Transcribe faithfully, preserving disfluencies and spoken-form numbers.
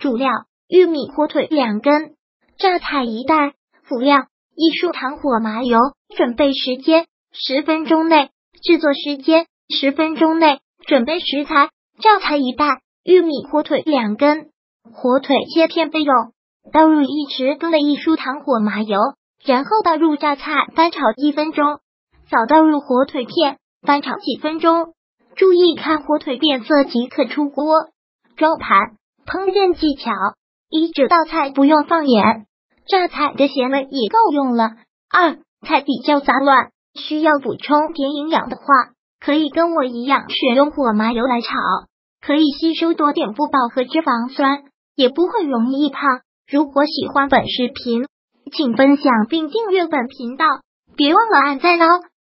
主料：玉米、火腿两根，榨菜一袋。辅料：一束糖火麻油。准备时间：十分钟内。制作时间：十分钟内。准备食材：榨菜一袋，玉米、火腿两根。火腿切片备用。倒入一匙羹的一束糖火麻油，然后倒入榨菜，翻炒一分钟。再倒入火腿片，翻炒几分钟。注意看火腿变色即可出锅。装盘。烹饪技巧：一、这道菜不用放盐，榨菜的咸味也够用了。二、菜比较杂乱，需要补充点营养的话，可以跟我一样选用火麻油来炒，可以吸收多点不饱和脂肪酸，也不会容易胖。如果喜欢本视频，请分享并订阅本频道，别忘了按赞哦。